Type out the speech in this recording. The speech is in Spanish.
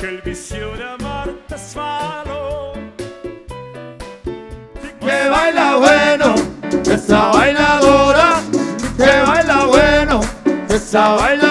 que el vicio de amarte es malo. Que baila bueno esa bailadora, que baila bueno esa bailadora.